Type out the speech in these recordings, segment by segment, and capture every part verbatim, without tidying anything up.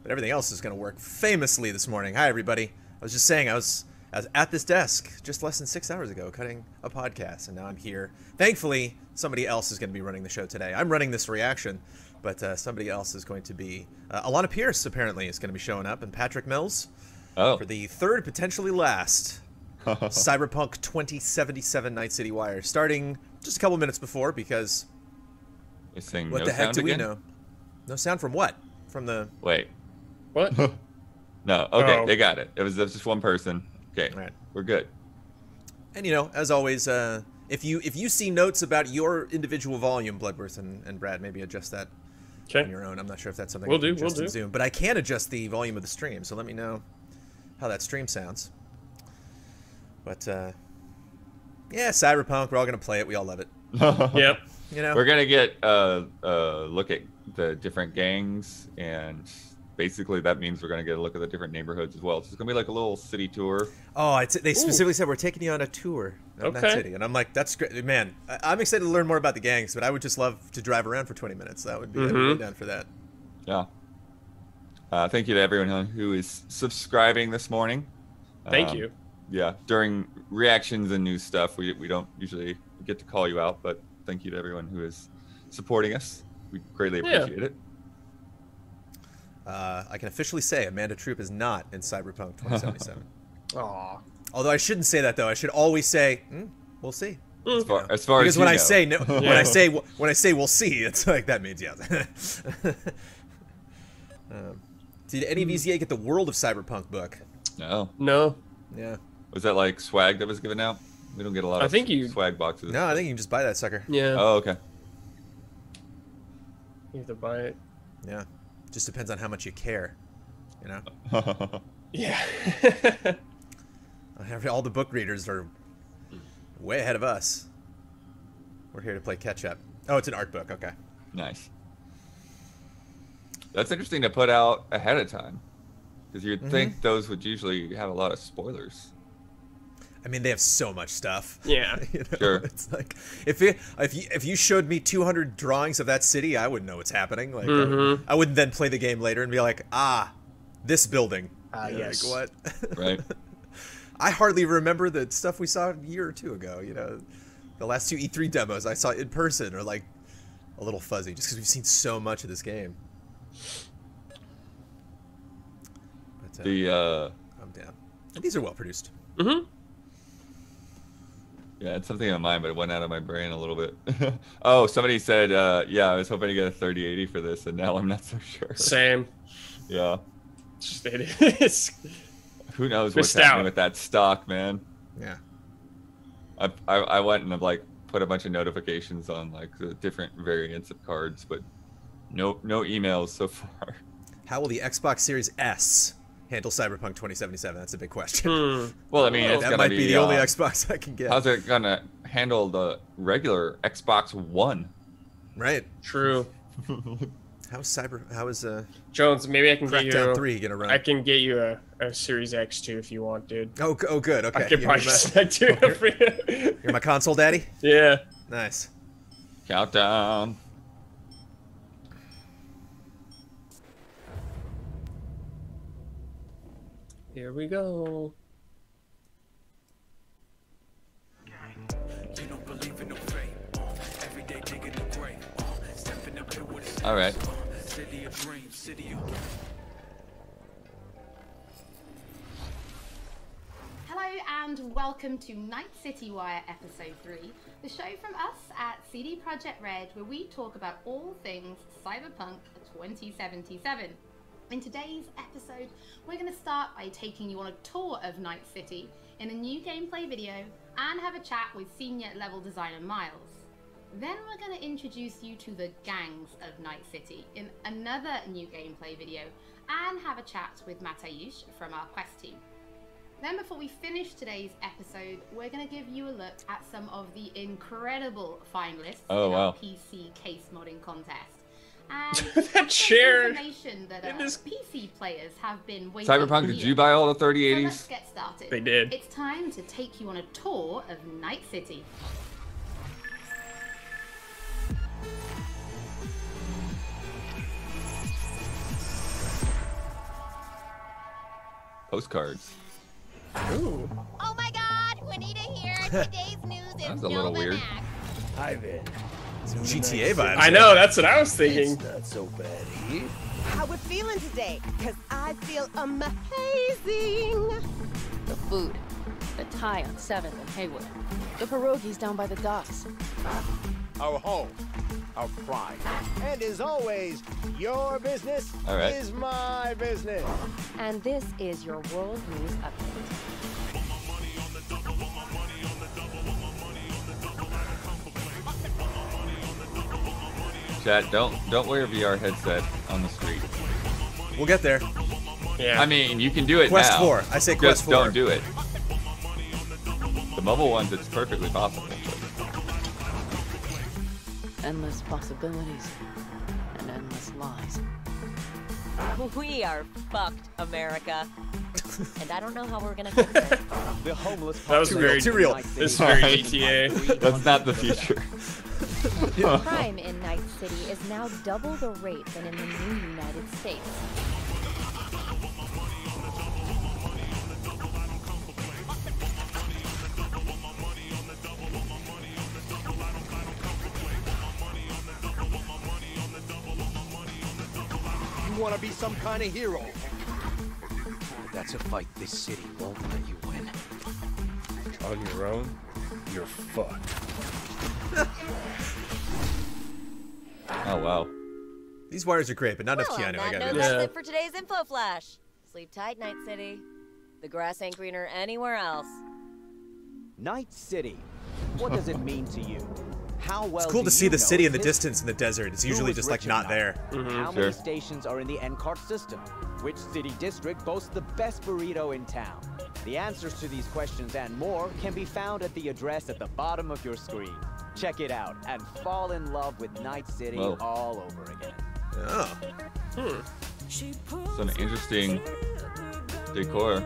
but everything else is going to work famously this morning. Hi, everybody. I was just saying, I was, I was at this desk just less than six hours ago cutting a podcast, and now I'm here. Thankfully, somebody else is going to be running the show today. I'm running this reaction, but uh, somebody else is going to be... Uh, Alana Pierce, apparently, is going to be showing up, and Patrick Mills oh. for the third, potentially last, Cyberpunk twenty seventy-seven Night City Wire, starting just a couple minutes before, because... This thing what no the heck sound do we again? know? No sound from what? From the... Wait. What? No, okay, Oh. they got it. It was, it was just one person. Okay, All right. we're good. And, you know, as always, uh, if you if you see notes about your individual volume, Bloodworth and, and Brad, maybe adjust that on Okay. your own. I'm not sure if that's something Will I can do, will adjust in do. Zoom, but I can adjust the volume of the stream, so let me know how that stream sounds. But, uh, yeah, Cyberpunk, we're all going to play it. We all love it. Yep. You know? We're gonna get uh, uh, look at the different gangs, and basically that means we're gonna get a look at the different neighborhoods as well. So it's gonna be like a little city tour. Oh, it's, they specifically said we're taking you on a tour of that Okay. city, and I'm like, that's great, man. I, I'm excited to learn more about the gangs, but I would just love to drive around for twenty minutes. That would be, I'd be really Mhm. down for that. Yeah. Uh, thank you to everyone who is subscribing this morning. Thank Um, you. Yeah, during reactions and news stuff, we we don't usually get to call you out, but thank you to everyone who is supporting us. We greatly Yeah. appreciate it. Uh, I can officially say Amanda Troop is not in Cyberpunk twenty seventy-seven. Aw. Although I shouldn't say that though. I should always say, mm, "We'll see." As far as, far Because as when you I know. say no, when Yeah. I say when I say we'll see, it's like that means yes. um, did any V Z A get the World of Cyberpunk book? No, No. Yeah. was that like swag that was given out? We don't get a lot I of think you- swag boxes. No, I think you can just buy that sucker. Yeah. Oh, okay. You have to buy it. Yeah. Just depends on how much you care. You know. Yeah. All the book readers are way ahead of us. We're here to play catch up. Oh, it's an art book. Okay. Nice. That's interesting to put out ahead of time, because you'd Mm-hmm. think those would usually have a lot of spoilers. I mean, they have so much stuff. Yeah. You know? Sure. It's like if it, if you if you showed me two hundred drawings of that city, I wouldn't know what's happening. Like Mhm. I, I wouldn't then play the game later and be like, ah, this building. Ah, You're yes. Like, what? Right. I hardly remember the stuff we saw a year or two ago. You know, the last two E three demos I saw in person are like a little fuzzy, just because we've seen so much of this game. But, uh, The uh, I'm down. And these are well produced. Mm-hmm. yeah, it's something on mine, but it went out of my brain a little bit. Oh, somebody said, uh, yeah, I was hoping to get a thirty eighty for this, and now I'm not so sure. Same. Yeah. It's just it is. Who knows what's Missed happening out. with that stock, man? Yeah. I, I I went and I've like put a bunch of notifications on like the different variants of cards, but no no emails so far. How will the Xbox Series S handle Cyberpunk twenty seventy-seven? That's a big question. Hmm. Well, I mean, it's that gonna might be, the only uh, Xbox I can get. How's it gonna handle the regular Xbox One? Right. True. How's Cyber? How is uh, Jones, maybe I can get Crackdown you. three gonna run? I can get you a, a Series X too if you want, dude. Oh, g- oh, good. Okay. I can You're buy my, you that too for you. you're my console daddy. Yeah. Nice. Countdown. Here we go. All right. Hello and welcome to Night City Wire Episode three, the show from us at C D Projekt Red, where we talk about all things Cyberpunk twenty seventy-seven. In today's episode, we're going to start by taking you on a tour of Night City in a new gameplay video and have a chat with senior level designer Miles. Then we're going to introduce you to the gangs of Night City in another new gameplay video and have a chat with Matayush from our quest team. Then before we finish today's episode, we're going to give you a look at some of the incredible finalists Oh, in wow. our P C case modding contest. And That some chair. information that It uh, is- P C players have been waiting Cyberpunk, to did hear. you buy all the thirty So let's eighties? get started. They did. It's time to take you on a tour of Night City. postcards. Ooh. Oh my God, Juanita here. Today's news is That's a little weird. Novamax. Hi, Vin. Some G T A vibes. I know, that's what I was thinking. It's not so bad here. How we feeling today? Cause I feel amazing. The food. The Thai on seventh and Haywood. The pierogies down by the docks. Our home. Our pride. And as always, your business All right. is my business. And this is your World News Update. Chat, don't don't wear a V R headset on the street. We'll get there. Yeah. I mean, you can do it Quest now. four. I say Quest Just four. don't do it. The mobile ones, it's perfectly possible. Endless possibilities. And endless lies. We are fucked, America. And I don't know how we're gonna fix it. The homeless That was Too very real, too real. This is very G T A. That's not the future. Crime in Night City is now double the rate than in the new United States. You want to be some kind of hero. That's a fight this city won't let you win. On your own, you're fucked. Oh wow. These wires are great, but not enough Well, on Keanu. I that gotta note, be Yeah. that's it for today's info flash. Sleep tight, Night City. The grass ain't greener anywhere else. Night City. What does it mean to you? How well It's cool do to see you the know city in the this? distance in the desert. It's usually is just like rich not enough? there. How Sure. many stations are in the N CART system? Which city district boasts the best burrito in town? The answers to these questions and more can be found at the address at the bottom of your screen. Check it out and fall in love with Night City Whoa. all over again. Oh. It's an interesting decor.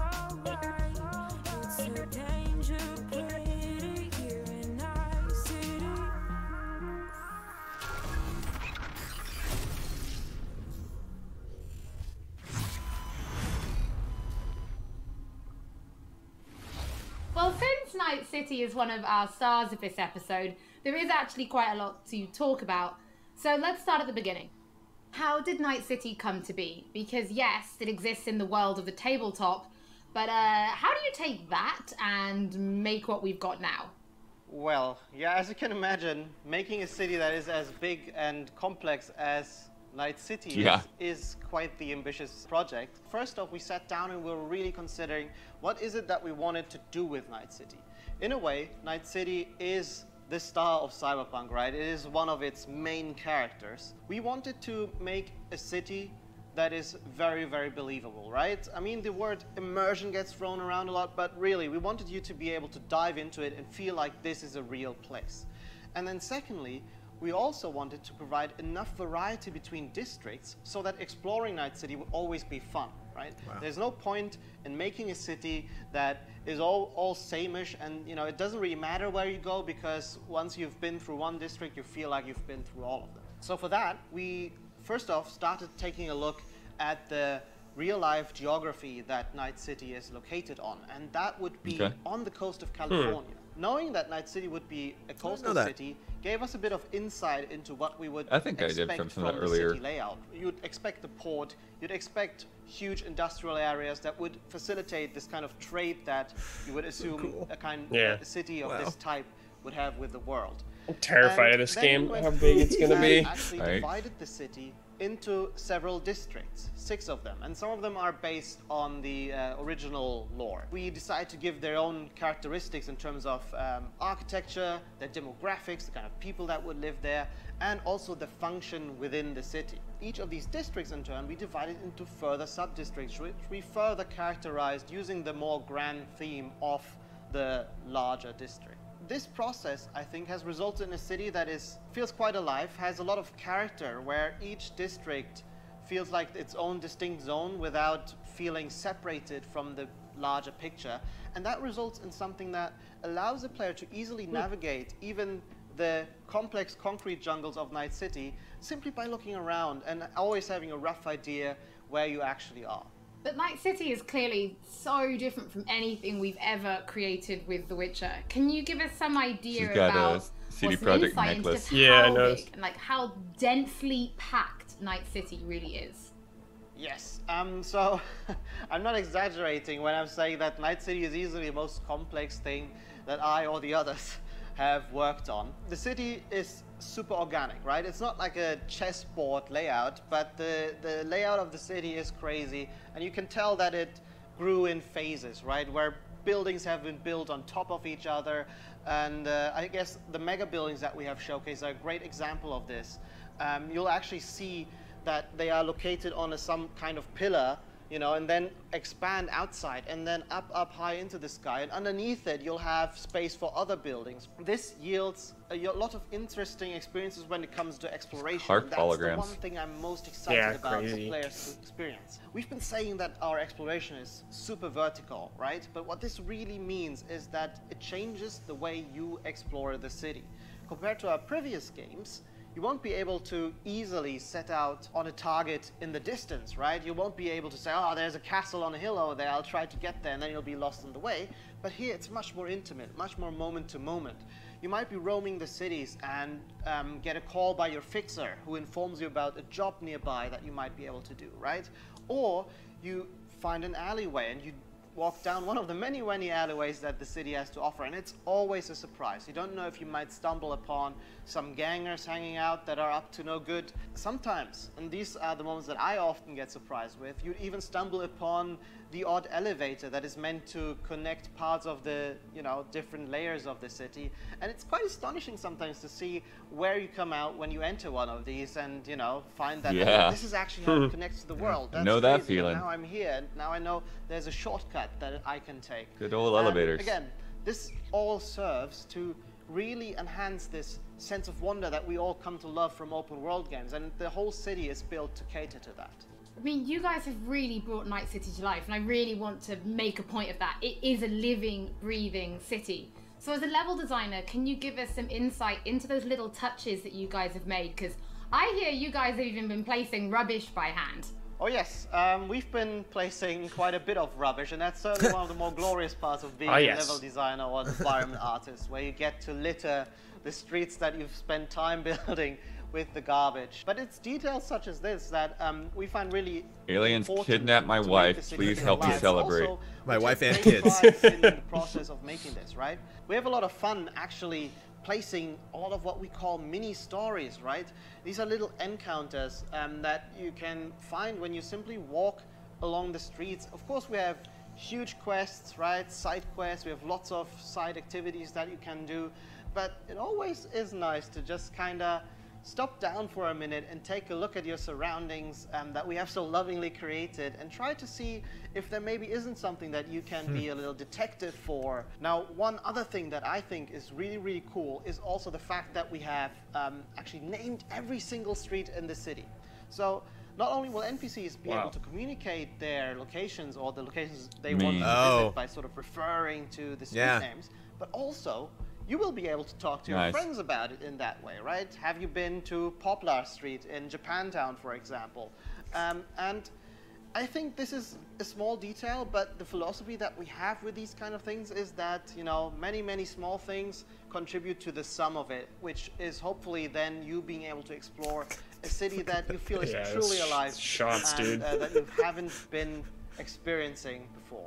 Well, since Night City is one of our stars of this episode, there is actually quite a lot to talk about. So let's start at the beginning. How did Night City come to be? Because yes, it exists in the world of the tabletop, but uh, how do you take that and make what we've got now? Well, yeah, as you can imagine, making a city that is as big and complex as Night City Yeah. is, is quite the ambitious project. First off, we sat down and we were really considering what is it that we wanted to do with Night City. In a way, Night City is the star of Cyberpunk, right? It is one of its main characters. We wanted to make a city that is very, very believable, right? I mean, the word immersion gets thrown around a lot, but really, we wanted you to be able to dive into it and feel like this is a real place. And then secondly, we also wanted to provide enough variety between districts so that exploring Night City would always be fun, right? Wow. There's no point in making a city that is all, all same-ish, and you know, it doesn't really matter where you go because once you've been through one district, you feel like you've been through all of them. So for that, we first off started taking a look at the real-life geography that Night City is located on, and that would be Okay. on the coast of California. Knowing that Night City would be a coastal that. city gave us a bit of insight into what we would I think I did expect from some from of the that earlier. city layout. You'd expect the port, you'd expect huge industrial areas that would facilitate this kind of trade that you would assume cool. a kind Yeah. a city of Wow. this type would have with the world. I'm terrified And of this then we game, went how through big it's gonna and be. Actually Right. divided the city into several districts, six of them, and some of them are based on the uh, original lore. We decided to give their own characteristics in terms of um, architecture, their demographics, the kind of people that would live there, and also the function within the city. Each of these districts, in turn, we divided into further sub-districts, which we further characterized using the more grand theme of the larger district. This process, I think, has resulted in a city that is feels quite alive, has a lot of character, where each district feels like its own distinct zone without feeling separated from the larger picture. And that results in something that allows the player to easily navigate even the complex concrete jungles of Night City simply by looking around and always having a rough idea where you actually are. But Night City is clearly so different from anything we've ever created with The Witcher. Can you give us some idea She's got about a C D or some Projekt insight into necklace. just Yeah, I how noticed. big and like how densely packed Night City really is? Yes. Um, so I'm not exaggerating when I'm saying that Night City is easily the most complex thing that I or the others have worked on. The city is super organic, right? It's not like a chessboard layout, but the, the layout of the city is crazy, and you can tell that it grew in phases, right? Where buildings have been built on top of each other, and uh, I guess the mega buildings that we have showcased are a great example of this. Um, you'll actually see that they are located on a, some kind of pillar, you know, and then expand outside and then up, up high into the sky. And underneath it, you'll have space for other buildings. This yields a lot of interesting experiences when it comes to exploration. Heart and that's holograms. the one thing I'm most excited Yeah, about crazy. the player's experience. We've been saying that our exploration is super vertical, right? But what this really means is that it changes the way you explore the city. Compared to our previous games, you won't be able to easily set out on a target in the distance, right? You won't be able to say, oh, there's a castle on a hill over there, I'll try to get there, and then you'll be lost on the way. But here it's much more intimate, much more moment to moment. You might be roaming the cities and um, get a call by your fixer who informs you about a job nearby that you might be able to do, right? Or you find an alleyway and you walk down one of the many, many alleyways that the city has to offer, and it's always a surprise. You don't know if you might stumble upon some gangers hanging out that are up to no good. Sometimes, and these are the moments that I often get surprised with, you even stumble upon the odd elevator that is meant to connect parts of the, you know, different layers of the city. And it's quite astonishing sometimes to see where you come out when you enter one of these and, you know, find that Yeah. oh, this is actually how it connects to the world. I That's know that crazy. And feeling. now I'm here, and now I know there's a shortcut that I can take. Good old And elevators. Again, this all serves to really enhance this sense of wonder that we all come to love from open world games, and the whole city is built to cater to that. I mean, you guys have really brought Night City to life, and I really want to make a point of that. It is a living, breathing city. So as a level designer, can you give us some insight into those little touches that you guys have made? Because I hear you guys have even been placing rubbish by hand. Oh yes, um, we've been placing quite a bit of rubbish, and that's certainly one of the more glorious parts of being Ah, a yes. level designer or an environment artist, where you get to litter the streets that you've spent time building with the garbage. But it's details such as this that um, we find really Aliens important kidnapped my to make wife. the city Please come help me alive. celebrate. Also, My we wife take and great kids. pride in the process of making this, right? We have a lot of fun actually placing a lot of what we call mini stories, right? These are little encounters um, that you can find when you simply walk along the streets. Of course, we have huge quests, right? Side quests. We have lots of side activities that you can do, but it always is nice to just kind of stop down for a minute and take a look at your surroundings um, that we have so lovingly created, and try to see if there maybe isn't something that you can be a little detective for. Now, one other thing that I think is really, really cool is also the fact that we have um, actually named every single street in the city. So not only will N P Cs be Wow. able to communicate their locations or the locations they Me. want to Oh. visit by sort of referring to the street Yeah. names, but also you will be able to talk to your Nice. friends about it in that way, right? Have you been to Poplar Street in Japantown, for example? Um, and I think this is a small detail, but the philosophy that we have with these kind of things is that, you know, many, many small things contribute to the sum of it, which is hopefully then you being able to explore a city that you feel is Yeah, truly it's alive shots, and dude. uh, that you haven't been experiencing before.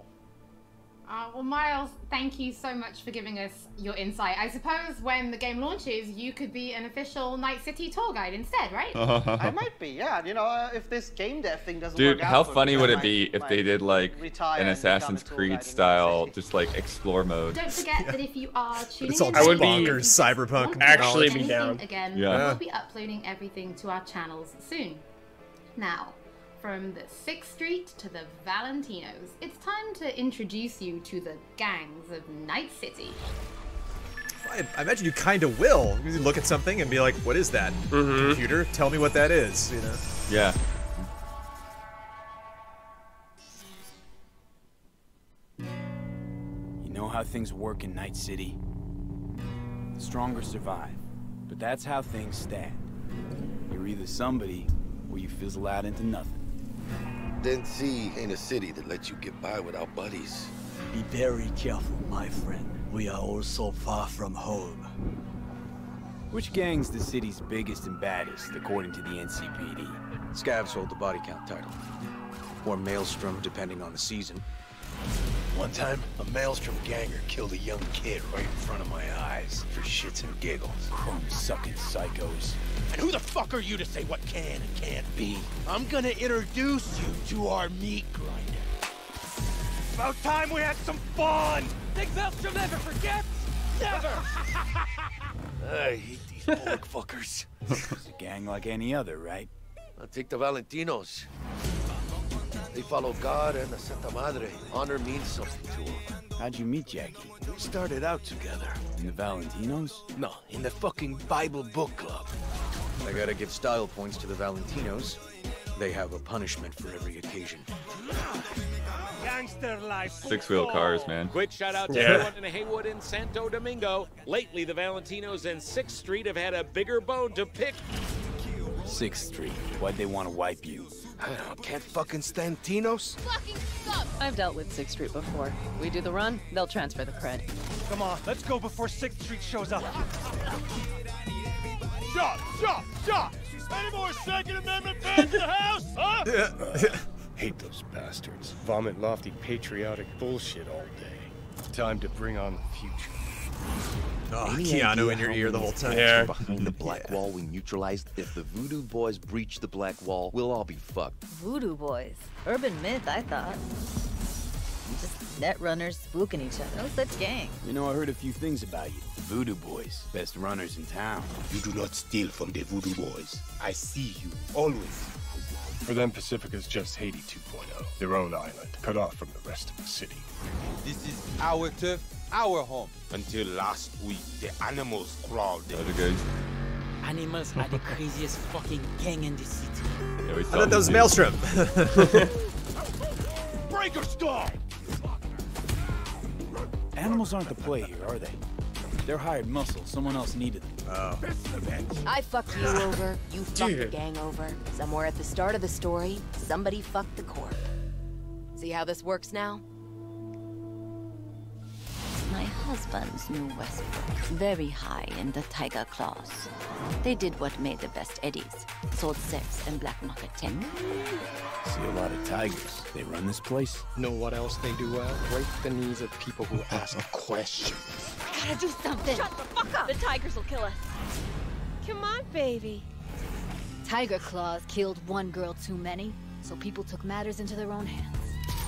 Uh, well, Miles, thank you so much for giving us your insight. I suppose when the game launches, you could be an official Night City tour guide instead, right? I might be, yeah. You know, uh, if this game dev thing doesn't Dude, work out how for me, funny I would it might- be if might they did like retire an and become a Assassin's tour guide Creed in Night style, City. just like explore mode? Don't forget that if you are tuning It's all in, just I would be- bonkers cyberpunk. want to Actually watch be anything down. Again, Yeah. we'll be uploading everything to our channels soon. Now, from the sixth Street to the Valentinos, it's time to introduce you to the gangs of Night City. I, I imagine you kind of will. You look at something and be like, "What is that? Mhm. Computer, tell me what that is." You know. Yeah. You know how things work in Night City? The stronger survive, but that's how things stand. You're either somebody, or you fizzle out into nothing. Den C ain't a city that lets you get by without buddies. Be very careful, my friend. We are all so far from home. Which gang's the city's biggest and baddest, according to the N C P D? Scavs hold the body count title. Or Maelstrom, depending on the season. One time, a Maelstrom ganger killed a young kid right in front of my eyes for shits and giggles. Chrome-sucking psychos. And who the fuck are you to say what can and can't be? I'm gonna introduce you to our meat grinder. About time we had some fun! Think Maelstrom never forgets? Never! I hate these bullock fuckers. It's a gang like any other, right? I'll take the Valentinos. They follow God and the Santa Madre. Honor means something to them. How'd you meet Jackie? We started out together. In the Valentinos? No, in the fucking Bible book club. I gotta give style points to the Valentinos. They have a punishment for every occasion. Gangster life. Six-wheel cars, man. Quick shout out to Yeah. everyone in Haywood and Santo Domingo. Lately, the Valentinos and sixth Street have had a bigger bone to pick. sixth Street. Why'd they want to wipe you? I don't, can't fucking stand Tinos. Fucking sucks. I've dealt with sixth Street before. We do the run, they'll transfer the cred. Come on, let's go before sixth Street shows up. Shot! Shot! Shot! Any more Second Amendment fans in the house, huh? Uh, hate those bastards. Vomit lofty patriotic bullshit all day. Time to bring on the future. Oh, Any Keanu idea in your how ear the many whole time. attacks Yeah. from behind the black wall we neutralized? If the Voodoo Boys breach the black wall, we'll all be fucked. Voodoo boys. Urban myth, I thought. Just net runners spooking each other. No such gang. You know, I heard a few things about you. The Voodoo Boys, best runners in town. You do not steal from the Voodoo Boys. I see you, always. For them, Pacifica's just Haiti two point oh. Their own island, cut off from the rest of the city. This is our turf, our home. Until last week, the animals crawled in. Those are good. Animals are the craziest fucking gang in the city. Yeah, we I saw thought that them was too. Maelstrom. Breaker stall! Animals aren't the play here, are they? They're hired muscle. Someone else needed them. Oh. I fucked you over, you fucked the Dude. gang over. Somewhere at the start of the story, somebody fucked the Corp. See how this works now? My husband's new Westbrook. Very high in the Tiger Claws. They did what made the best eddies. Sold sex and black market tech. See a lot of tigers. They run this place. Know what else they do well? Break the knees of people who ask questions. I gotta do something. Shut the fuck up! The tigers will kill us. Come on, baby. Tiger Claws killed one girl too many, so people took matters into their own hands.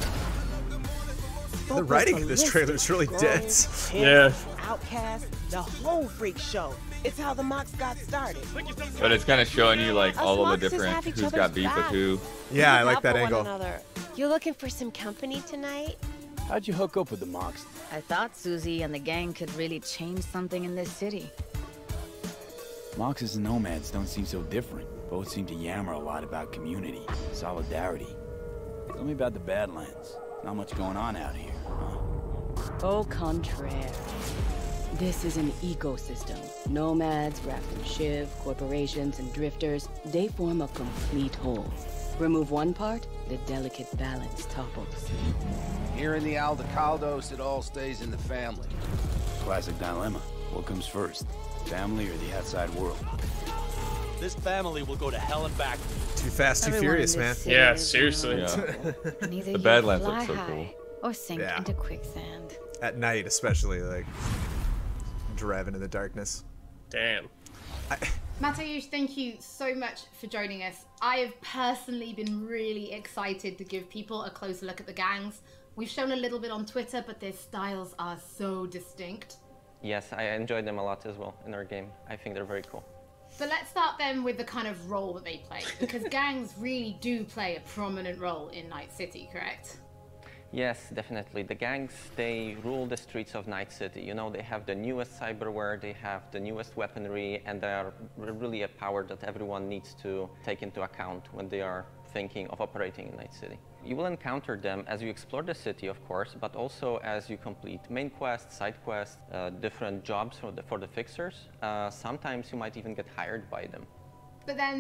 The writing of this trailer is really dense. Yeah. Outcast, the whole freak show. It's how the Mox got started. But it's kind of showing you like Us all of the Moxes different have each who's other's got beef with back. who. Yeah, I Look like out that for one angle. another. You looking for some company tonight? How'd you hook up with the Mox? I thought Susie and the gang could really change something in this city. Moxes and nomads don't seem so different. Both seem to yammer a lot about community, solidarity. Tell me about the Badlands. Not much going on out here, huh? Au contraire. This is an ecosystem. Nomads, Raft and Shiv, corporations, and drifters, they form a complete whole. Remove one part, the delicate balance topples. Here in the Aldecaldos, it all stays in the family. Classic dilemma. What comes first? Family or the outside world? This family will go to hell and back. Too fast, too Everyone furious, in man. this city Yeah, is seriously. known. Yeah. And either The you Badlands fly look so high cool. or sink Yeah. into quicksand. At night, especially, like driving in the darkness. Damn. Mateusz, thank you so much for joining us. I have personally been really excited to give people a closer look at the gangs. We've shown a little bit on Twitter, but their styles are so distinct. Yes, I enjoyed them a lot as well in our game. I think they're very cool. But let's start then with the kind of role that they play, because gangs really do play a prominent role in Night City, correct? Yes, definitely. The gangs, they rule the streets of Night City. You know, they have the newest cyberware, they have the newest weaponry, and they are really a power that everyone needs to take into account when they are thinking of operating in Night City. You will encounter them as you explore the city, of course, but also as you complete main quests, side quests, uh, different jobs for the, for the fixers. Uh, sometimes you might even get hired by them. But then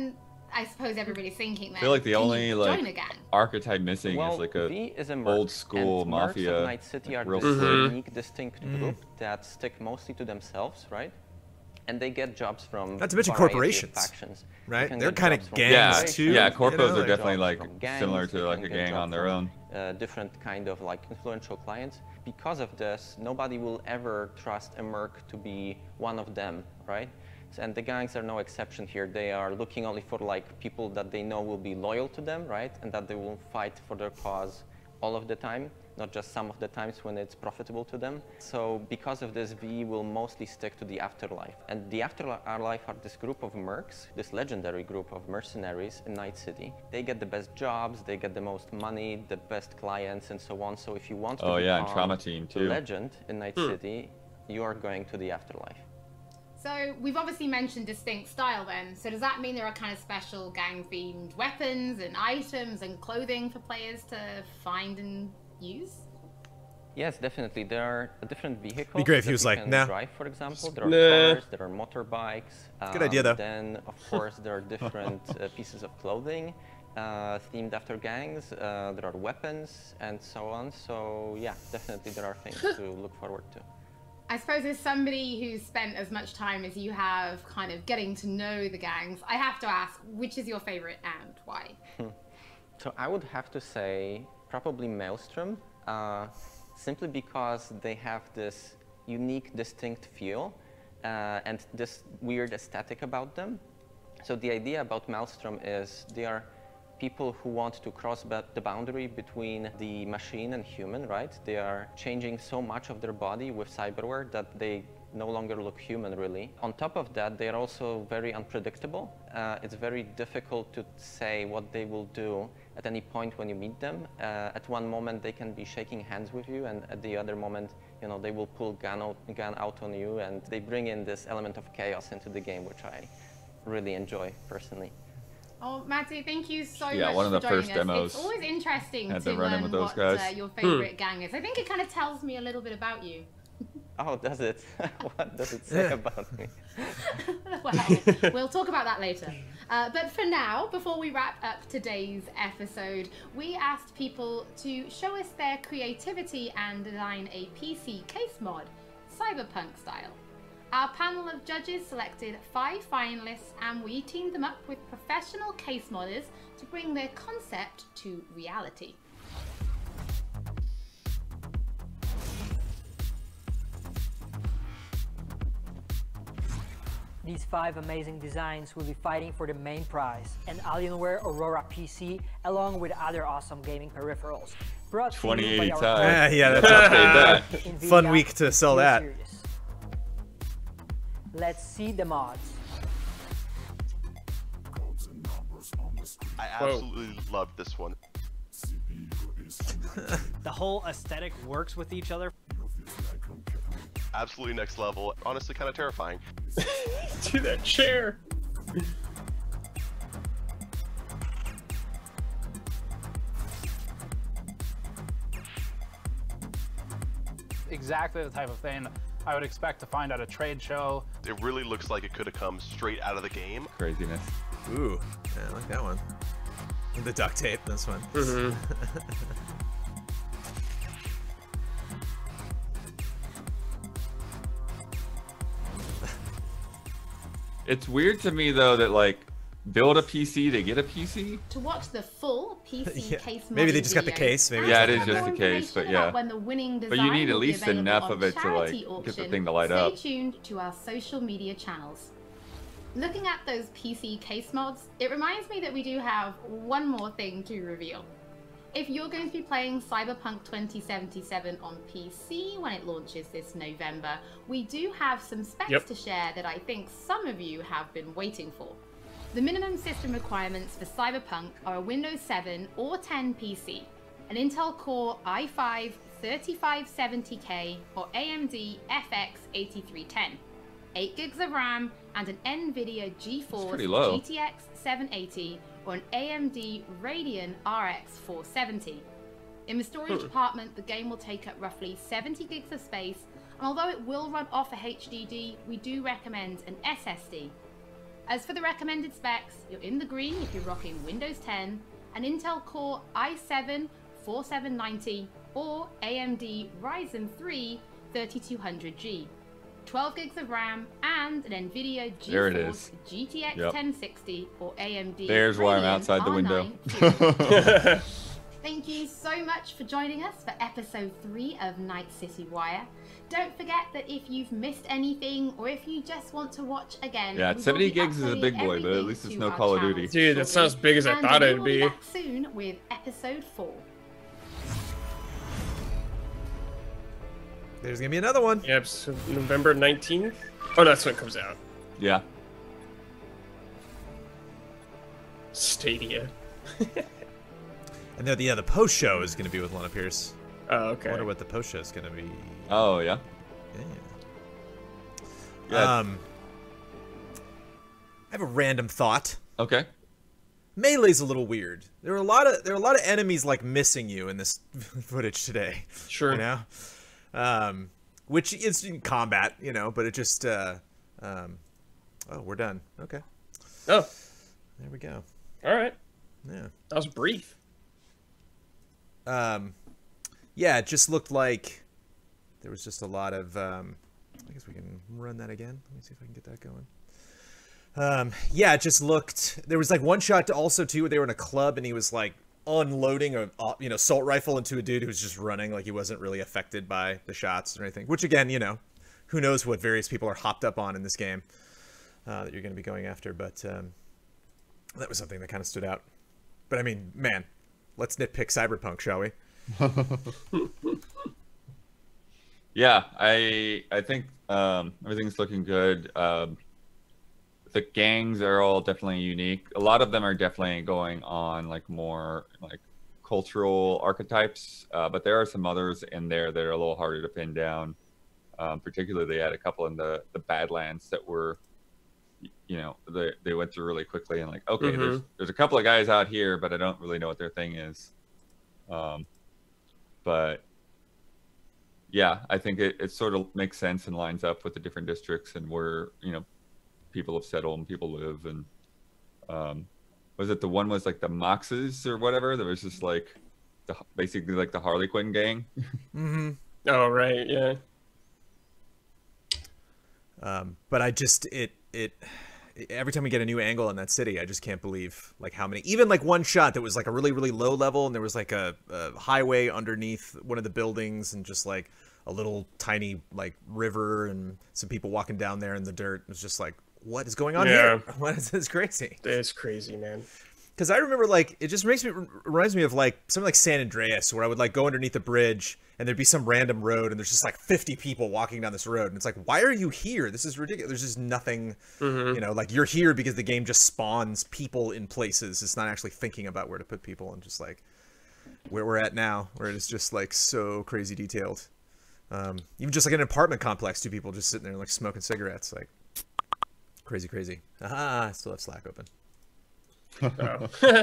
I suppose everybody's thinking then. I feel like the can only you like join a gang? archetype missing Well, is like a V is a merc, old school and mafia. Mercs of Night City are real this slick. unique, distinct Mm. group that stick mostly to themselves, right? And they get jobs from Not to mention variety of corporations, factions. You right? can They're get kinda jobs from gangs Yeah, corporations, too, yeah, you corpos know, are like- definitely jobs like from gangs, similar they to like can a get gang jobs on their from, own. Uh, different kind of like influential clients. Because of this, nobody will ever trust a merc to be one of them, right? So, and the gangs are no exception here. They are looking only for like people that they know will be loyal to them, right? And that they will fight for their cause all of the time, not just some of the times when it's profitable to them. So because of this, V will mostly stick to the Afterlife. And the Afterlife are this group of mercs, this legendary group of mercenaries in Night City. They get the best jobs, they get the most money, the best clients, and so on. So if you want to Oh, yeah, and become Trauma Team, the too. legend in Night Hmm. City, you are going to the Afterlife. So we've obviously mentioned distinct style then. So does that mean there are kind of special gang-themed weapons and items and clothing for players to find and use? Yes, definitely. There are different vehicles. Be great if he that was you like, can "Nah." drive, for example. There are Nah. cars, there are motorbikes. Good idea, though. Then, of course, there are different uh, pieces of clothing uh, themed after gangs. Uh, there are weapons and so on. So, yeah, definitely there are things to look forward to. I suppose as somebody who's spent as much time as you have kind of getting to know the gangs, I have to ask, which is your favorite and why? So I would have to say probably Maelstrom, uh, simply because they have this unique, distinct feel uh, and this weird aesthetic about them. So the idea about Maelstrom is they are people who want to cross ba- the boundary between the machine and human, right? They are changing so much of their body with cyberware that they no longer look human, really. On top of that, they are also very unpredictable. Uh, it's very difficult to say what they will do at any point when you meet them. Uh, at one moment, they can be shaking hands with you, and at the other moment, you know, they will pull gun out, gun out on you, and they bring in this element of chaos into the game, which I really enjoy personally. Oh, Matty, thank you so Yeah, much one of for the joining first us. demos. It's always interesting Had to to run in learn with those what guys. uh, your favorite gang is. I think it kind of tells me a little bit about you. Oh, does it? What does it say about me? Well, we'll talk about that later. Uh, but for now, before we wrap up today's episode, we asked people to show us their creativity and design a P C case mod, cyberpunk style. Our panel of judges selected five finalists and we teamed them up with professional case modders to bring their concept to reality. These five amazing designs will be fighting for the main prize, an Alienware Aurora P C, along with other awesome gaming peripherals. Brought to twenty you by eighty our times. Ah, yeah, that's Update that. NVIDIA Fun week to sell that. Series. Let's see the mods. I absolutely love this one. The whole aesthetic works with each other. Absolutely next level. Honestly, kind of terrifying. To that chair. Exactly the type of thing I would expect to find at a trade show. It really looks like it could have come straight out of the game. Craziness. Ooh, yeah, I like that one. The duct tape, this one. Mhm. It's weird to me though that like build a P C to get a P C. To watch the full P C Yeah. case Maybe they modding just got the video, case, maybe and Yeah, it is for just more the case, but information yeah. about when the winning But design you need at will be least available enough on of it to, like, charity get the auction, thing to light stay up. tuned to our social media channels. Looking at those P C case mods, it reminds me that we do have one more thing to reveal. If you're going to be playing Cyberpunk twenty seventy-seven on P C when it launches this November, we do have some specs Yep. to share that I think some of you have been waiting for. The minimum system requirements for Cyberpunk are a Windows seven or ten P C, an Intel Core i five thirty-five seventy K or A M D F X eighty-three ten, eight gigs of RAM, and an NVIDIA GeForce pretty low. G T X seven eighty or an A M D Radeon R X four seventy. In the storage Hmm. department, the game will take up roughly seventy gigs of space, and although it will run off a H D D, we do recommend an S S D. As for the recommended specs, you're in the green if you're rocking Windows ten, an Intel Core i seven forty-seven ninety, or A M D Ryzen three thirty-two hundred G, twelve gigs of RAM, and an NVIDIA GeForce G T X Yep. ten sixty or A M D There's why I'm Radeon outside the R window. nine Thank you so much for joining us for episode three of Night City Wire. Don't forget that if you've missed anything or if you just want to watch again, Yeah, we will seventy be gigs is a uploading big boy, but at everything least it's to no our Call of channels Duty. Dude, that sounds big as I and thought we it'd will be. back soon with episode four. There's gonna be another one. Yep, so November nineteenth. Oh, that's when it comes out. Yeah. Stadia. And then yeah, the post show is gonna be with Lana Pierce. Oh, okay. I wonder what the post show is gonna be. Oh yeah. Yeah. Yeah. Um, I have a random thought. Okay. Melee's a little weird. There are a lot of there are a lot of enemies like missing you in this footage today. Sure. You know, um, which is in combat, you know, but it just uh, um, oh, we're done. Okay. Oh. There we go. All right. Yeah. That was brief. Um, yeah, it just looked like there was just a lot of. Um, I guess we can run that again. Let me see if I can get that going. Um, yeah, it just looked. There was like one shot also too where they were in a club and he was like unloading a uh, you know assault rifle into a dude who was just running, like he wasn't really affected by the shots or anything. Which again, you know, who knows what various people are hopped up on in this game uh, that you're going to be going after. But um, that was something that kind of stood out. But I mean, man, let's nitpick Cyberpunk, shall we? Yeah, I I think um, everything's looking good. Um, the gangs are all definitely unique. A lot of them are definitely going on like more like cultural archetypes, uh, but there are some others in there that are a little harder to pin down. Um, particularly, they had a couple in the the Badlands that were, you know, they they went through really quickly and like, okay, Mm-hmm. there's there's a couple of guys out here, but I don't really know what their thing is. Um, but yeah, I think it, it sort of makes sense and lines up with the different districts and where, you know, people have settled and people live. And um, was it the one was like the Moxes or whatever? There was just like the basically like the Harley Quinn gang. Mm-hmm. Oh, right, yeah. Um, but I just it it every time we get a new angle in that city, I just can't believe like how many. Even like one shot that was like a really really low level, and there was like a, a highway underneath one of the buildings, and just like a little tiny like river, and some people walking down there in the dirt. It was just like, what is going on Yeah. here? What is this crazy? It's crazy, man. Because I remember, like, it just makes me reminds me of like something like San Andreas, where I would like go underneath the bridge and there'd be some random road and there's just like fifty people walking down this road, and it's like, why are you here? This is ridiculous. There's just nothing, Mhm. you know, like you're here because the game just spawns people in places. It's not actually thinking about where to put people, and just like where we're at now, where it is just like so crazy detailed. Um, even just like an apartment complex, two people just sitting there like smoking cigarettes, like crazy, crazy. Ah, I still have Slack open. Oh.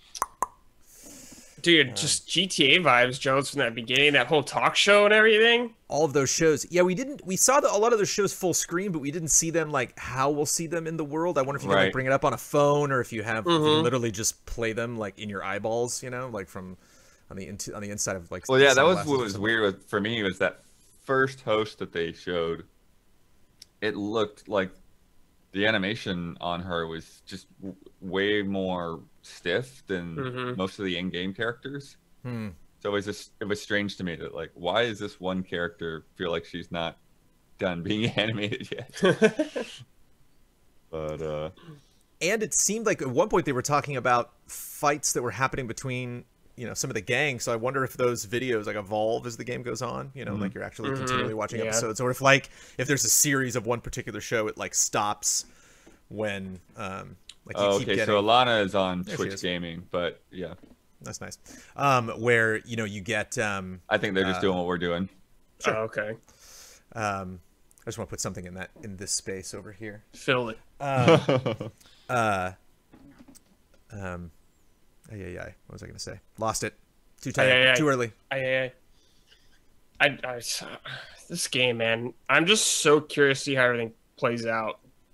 Dude, just G T A vibes, Jones, from that beginning, that whole talk show and everything. All of those shows. Yeah, we didn't, we saw the, a lot of those shows full screen, but we didn't see them like how we'll see them in the world. I wonder if you can like Right. bring it up on a phone, or if you have, if you Mhm. literally just play them like in your eyeballs, you know, like from on the into, on the inside of like. Well, yeah, that was sunglasses what or was something. weird with, for me was that first host that they showed. It looked like the animation on her was just w- way more stiff than Mhm. most of the in-game characters. Hmm. So it was just it was strange to me that like, why is this one character feel like she's not done being animated yet? But uh And it seemed like at one point they were talking about fights that were happening between, you know, some of the gangs. So I wonder if those videos like evolve as the game goes on, you know, Mhm. like you're actually Mhm. continually watching Yeah. episodes, or if like if there's a series of one particular show, it like stops when um like you oh, keep okay, getting. so Alana is on There she Twitch is. Gaming, but yeah. That's nice. Um, where you know you get. Um, I think they're just uh, doing what we're doing. Sure. Oh, okay. Um, I just want to put something in that in this space over here. Fill it. Um, uh, um, ay, ay, ay. What was I going to say? Lost it. Too tired. Ay, ay, ay. Too early. I, I, I, I, this game, man. I'm just so curious to see how everything plays out.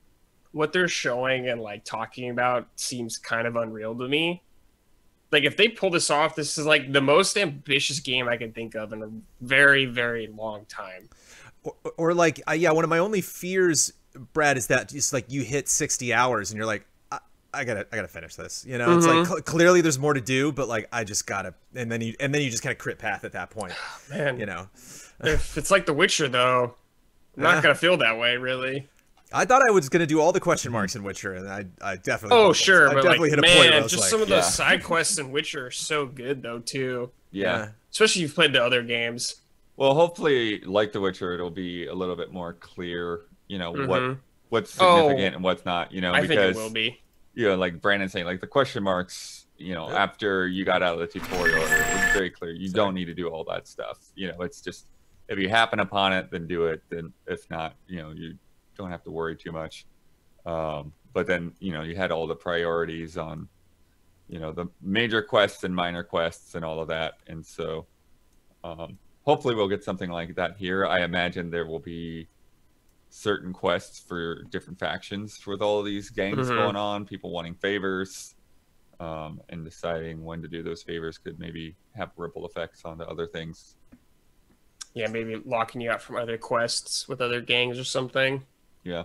what they're showing and like talking about seems kind of unreal to me. Like if they pull this off, this is like the most ambitious game I can think of in a very, very long time. Or, or like, uh, yeah, one of my only fears, Brad, is that just like you hit sixty hours and you're like, I, I gotta, I gotta finish this. You know, mm-hmm. It's like cl- clearly there's more to do, but like I just gotta, and then you, and then you just kind of crit path at that point. Man, you know, if it's like The Witcher though, I'm yeah. not gonna feel that way really. I thought I was gonna do all the question marks in Witcher, and I, I definitely. Oh sure, I but definitely like, hit a man, point where I was just like, some of yeah. those side quests in Witcher are so good though too. Yeah, especially if you've played the other games. Well, hopefully, like The Witcher, it'll be a little bit more clear. You know mm-hmm. what what's significant oh, and what's not. You know, I because think it will be. You know, like Brandon's saying, like the question marks. You know, yeah. after you got out of the tutorial, it was very clear. You Sorry. don't need to do all that stuff. You know, it's just if you happen upon it, then do it. Then if not, you know, you don't have to worry too much. Um, but then, you know, you had all the priorities on, you know, the major quests and minor quests and all of that. And so um, hopefully we'll get something like that here. I imagine there will be certain quests for different factions with all of these games mm-hmm. going on, people wanting favors um, and deciding when to do those favors could maybe have ripple effects onto other things. Yeah, maybe locking you out from other quests with other gangs or something. Yeah.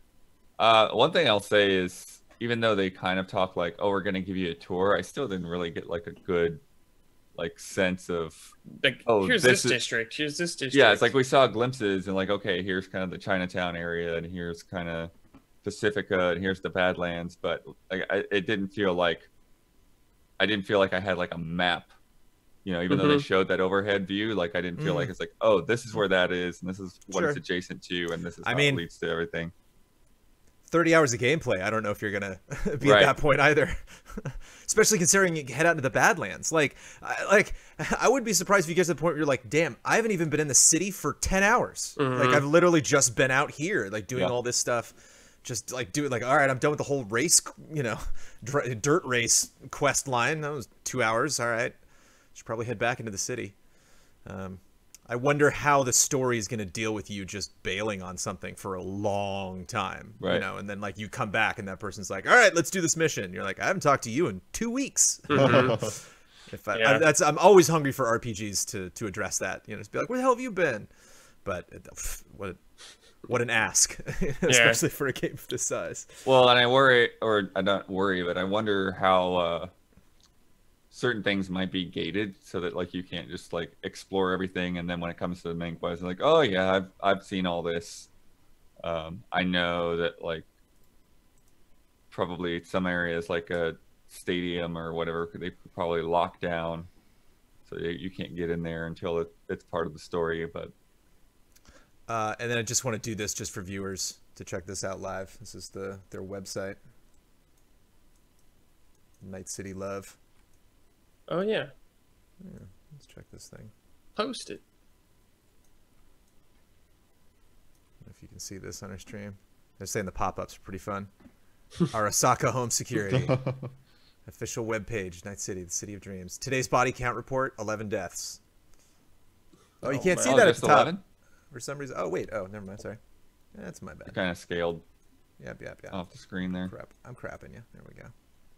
Uh, one thing I'll say is, even though they kind of talk like, "Oh, we're going to give you a tour," I still didn't really get like a good, like, sense of like, "Oh, here's this, this is... district, here's this district." Yeah, it's like we saw glimpses and like, okay, here's kind of the Chinatown area, and here's kind of Pacifica, and here's the Badlands, but like, I, it didn't feel like, I didn't feel like I had like a map. You know, even mm-hmm. though they showed that overhead view, like I didn't feel mm. like it's like, oh, this is where that is, and this is what sure. it's adjacent to, and this is how I mean, it leads to everything. thirty hours of gameplay. I don't know if you're gonna be right. at that point either, especially considering you head out into the Badlands. Like, I, like I would be surprised if you get to the point where you're like, damn, I haven't even been in the city for ten hours. Mm-hmm. Like, I've literally just been out here, like doing yeah. all this stuff, just like doing like, all right, I'm done with the whole race, you know, dr- dirt race quest line. That was two hours. All right, should probably head back into the city. Um, I wonder how the story is going to deal with you just bailing on something for a long time, right. you know, and then like you come back and that person's like, all right, let's do this mission. You're like, I haven't talked to you in two weeks. Mm-hmm. if I, yeah. I, that's, I'm always hungry for R P Gs to, to address that, you know, just be like, where the hell have you been? But what, what an ask, especially yeah. for a game of this size. Well, and I worry, or I don't worry, but I wonder how, uh, certain things might be gated so that like you can't just like explore everything, and then when it comes to the main quest, like, oh yeah, I've I've seen all this. Um, I know that like probably some areas like a stadium or whatever, they probably lock down, so you can't get in there until it, it's part of the story. But uh, and then I just want to do this just for viewers to check this out live. This is the their website, Night City Love. Oh, yeah. Yeah, let's check this thing. Post it. If you can see this on our stream. They're saying the pop-ups are pretty fun. Arasaka Home Security. Official webpage, Night City, the City of Dreams. Today's body count report, eleven deaths. Oh, you can't oh, see oh, that at the top. eleven? For some reason. Oh, wait. Oh, never mind. Sorry. That's my bad. Kind of scaled. Yep, yep, yep. Off the screen there. Crap. I'm crapping you. There we go.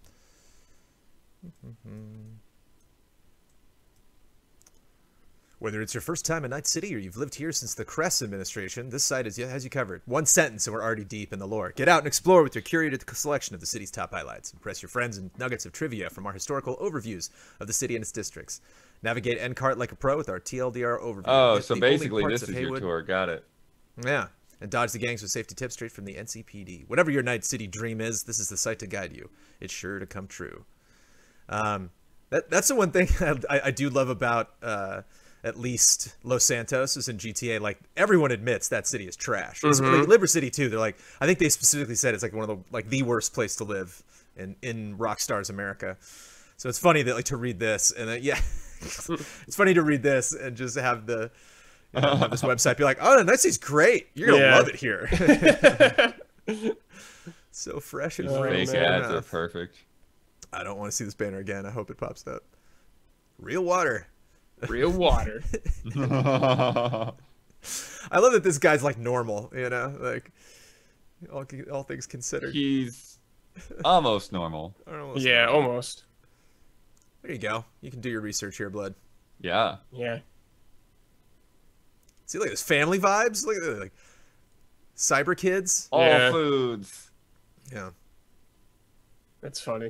Mm-hmm. Whether it's your first time in Night City or you've lived here since the Kress administration, this site is, has you covered. One sentence and we're already deep in the lore. Get out and explore with your curated selection of the city's top highlights. Impress your friends and nuggets of trivia from our historical overviews of the city and its districts. Navigate N CART like a pro with our T L D R overview. Oh, so basically this is your tour. Got it. Yeah. And dodge the gangs with safety tips straight from the N C P D. Whatever your Night City dream is, this is the site to guide you. It's sure to come true. Um, that, that's the one thing I, I do love about... Uh, at least Los Santos is in G T A. Like, everyone admits that city is trash. Mm-hmm. Like, Liberty City too. They're like, I think they specifically said it's like one of the like the worst place to live in in Rockstar's America. So it's funny that like to read this and then, yeah, it's funny to read this and just have the you know, have this website be like, oh, Night City's great. You're gonna yeah. love it here. So fresh and fake ads are perfect. I don't want to see this banner again. I hope it pops up. Real water. Real water. I love that this guy's like normal, you know, like all, all things considered. He's almost normal. Almost yeah, normal. almost. There you go. You can do your research here, Blood. Yeah. Yeah. See, look at this family vibes. Look at this, like cyber kids. All Yeah. foods. Yeah. That's funny.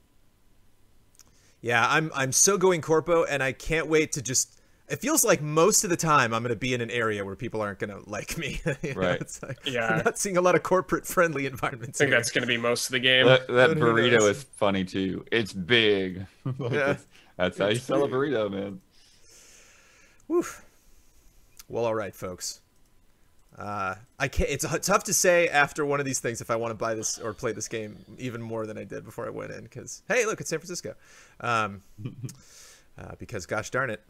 Yeah, I'm I'm so going corpo, and I can't wait to just. It feels like most of the time I'm going to be in an area where people aren't going to like me. You know, Right. It's like, Yeah. I'm not seeing a lot of corporate friendly environments. I think here. that's going to be most of the game. That, that But who burrito knows? is funny too. It's big. Like, Yeah. That's, that's how you It's sell a big. burrito, man. Woof. Well, all right, folks. Uh, I can't. It's h- tough to say after one of these things if I want to buy this or play this game even more than I did before I went in. Because hey, look, it's San Francisco. Um, uh, because gosh darn it,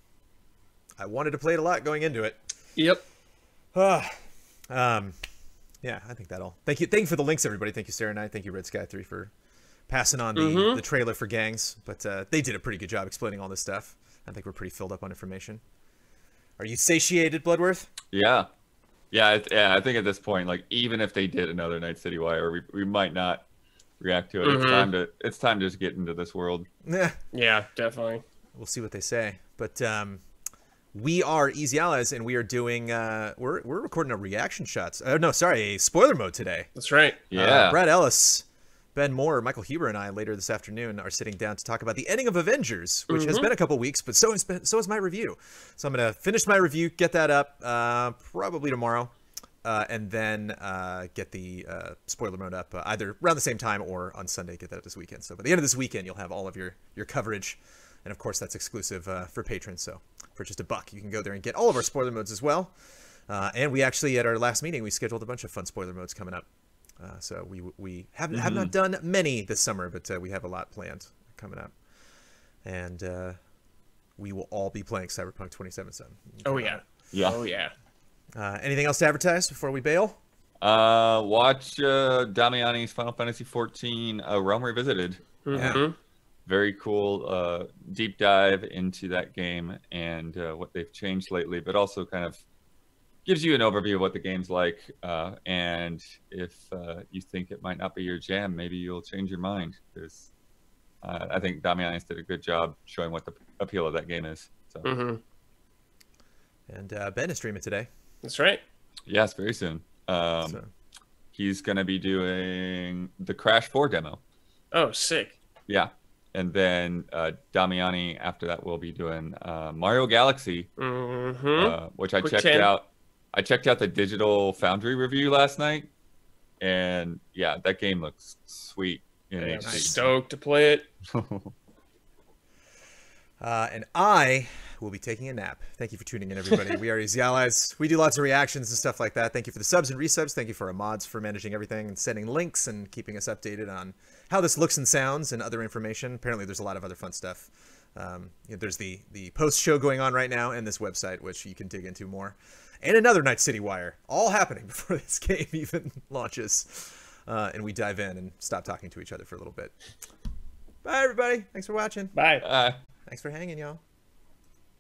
I wanted to play it a lot going into it. Yep. Ah, um, yeah, I think that'll. Thank you. Thank you for the links, everybody. Thank you, Sarah Knight. Thank you, Red Sky three, for passing on the, Mhm. the trailer for Gangs. But uh, they did a pretty good job explaining all this stuff. I think we're pretty filled up on information. Are you satiated, Bloodworth? Yeah. Yeah, it, yeah. I think at this point, like, even if they did another Night City Wire, we, we might not react to it. It's Mhm. time to it's time to just get into this world. Yeah. Yeah, definitely. We'll see what they say. But um, we are Easy Allies, and we are doing. Uh, we're we're recording a reaction shots. Oh no, sorry, a spoiler mode today. That's right. Yeah. Uh, Brad Ellis, Ben Moore, Michael Huber, and I later this afternoon are sitting down to talk about the ending of Avengers, which has Mhm. been a couple weeks, but so has been so has my review. So I'm gonna finish my review, get that up uh, probably tomorrow, uh, and then uh, get the uh, spoiler mode up uh, either around the same time or on Sunday. Get that up this weekend. So by the end of this weekend, you'll have all of your your coverage, and of course that's exclusive uh, for patrons. So for just a buck, you can go there and get all of our spoiler modes as well. Uh, and we actually at our last meeting we scheduled a bunch of fun spoiler modes coming up. Uh, so we we have have not done many this summer, but uh, we have a lot planned coming up, and uh, we will all be playing Cyberpunk twenty seventy-seven. Oh yeah. Yeah. Oh yeah. Uh, anything else to advertise before we bail? Uh, watch uh, Damiani's Final Fantasy fourteen uh, Realm Revisited. Mhm. Very cool uh, deep dive into that game and uh, what they've changed lately, but also kind of gives you an overview of what the game's like. Uh, and if uh, you think it might not be your jam, maybe you'll change your mind. Because uh, I think Damiani's did a good job showing what the appeal of that game is. So Mhm. And uh, Ben is streaming today. That's right. yes, very soon. Um, So- He's going to be doing the Crash four demo. Oh, sick. Yeah. And then uh, Damiani, after that, will be doing uh, Mario Galaxy, Mm-hmm. uh, which I Quick checked ten. out. I checked out the Digital Foundry review last night, and yeah, that game looks sweet in I'm H D. stoked to play it. Uh, and I will be taking a nap. Thank you for tuning in, everybody. We are Easy Allies. We do lots of reactions and stuff like that. Thank you for the subs and resubs. Thank you for our mods for managing everything and sending links and keeping us updated on how this looks and sounds and other information. Apparently, there's a lot of other fun stuff. Um, you know, there's the the post show going on right now and this website, which you can dig into more, and another Night City Wire, all happening before this game even launches. Uh, and we dive in and stop talking to each other for a little bit. Bye, everybody. Thanks for watching. Bye. Uh, Thanks for hanging, y'all.